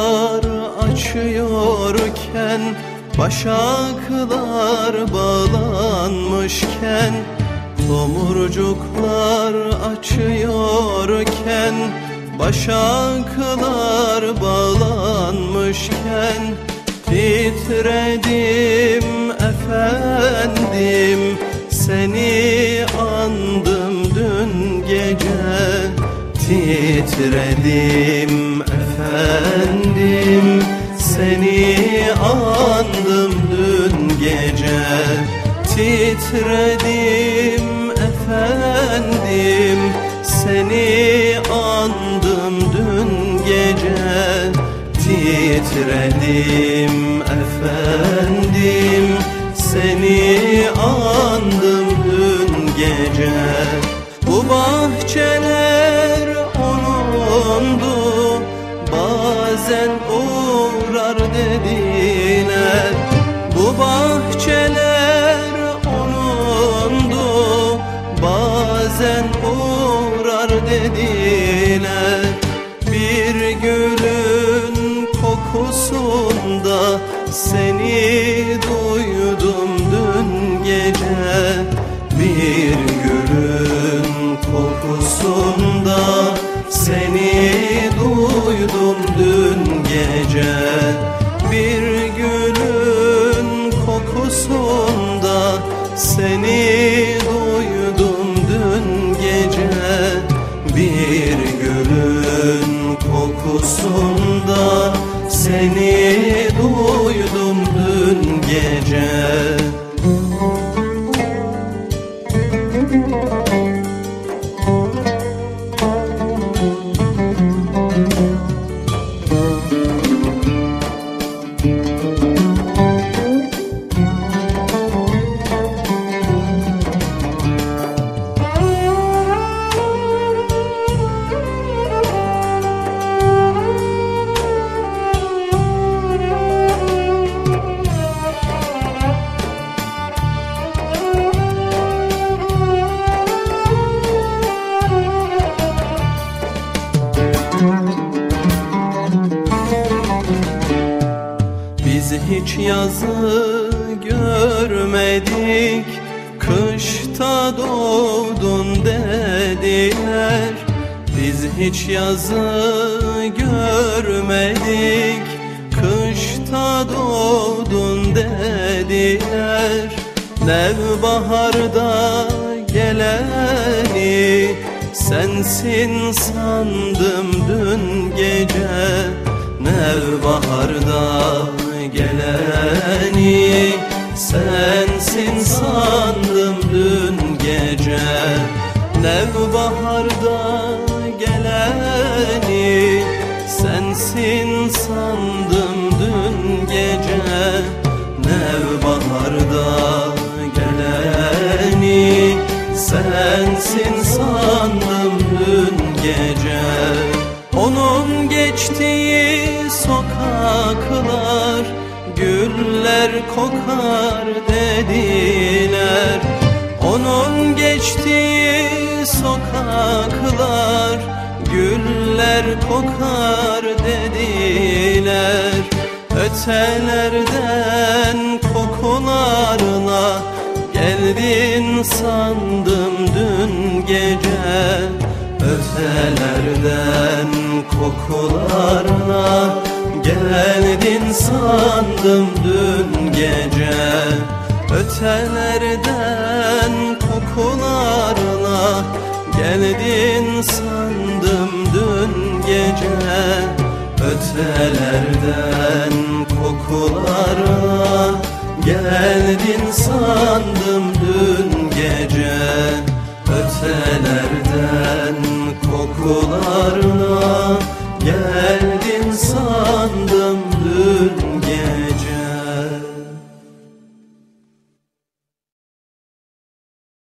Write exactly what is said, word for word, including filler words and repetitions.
Tomurcuklar açıyorken, başaklar bağlanmışken, tomurcuklar açıyorken, başaklar bağlanmışken, titredim efendim, seni andım dün gece. Titredim efendim, seni andım dün gece. Titredim efendim, seni andım dün gece. Titredim efendim, seni andım dün gece. Bu bahçeler onundu, bazen uğrar dediler. Bu bahçeler onundu, bazen uğrar dediler. Bir gülün kokusunda seni duydum dün gece. Bir gülün kokusunda seni duydum dün gece. Bir gülün kokusunda seni duydum dün gece. Bir gülün kokusunda seni duydum dün gece. Biz hiç yazı görmedik, kışta doğdun dediler. Biz hiç yazı görmedik, kışta doğdun dediler. Nevbaharda geleni sensin sandım dün gece. Nevbaharda geleni sensin sandım dün gece. Nevbaharda geleni sensin sandım dün gece. Nevbaharda geleni sensin sandım dün gece. Onun geçtiği sokaklar güller kokar dediler. Onun geçtiği sokaklar güller kokar dediler. Ötelerden kokularla geldin sandım dün gece. Ötelerden kokularla geldin sandım dün gece. Ötelerden kokularla geldin sandım dün gece. Ötelerden kokularla geldin sandım dün gece. Ötelerden kokularla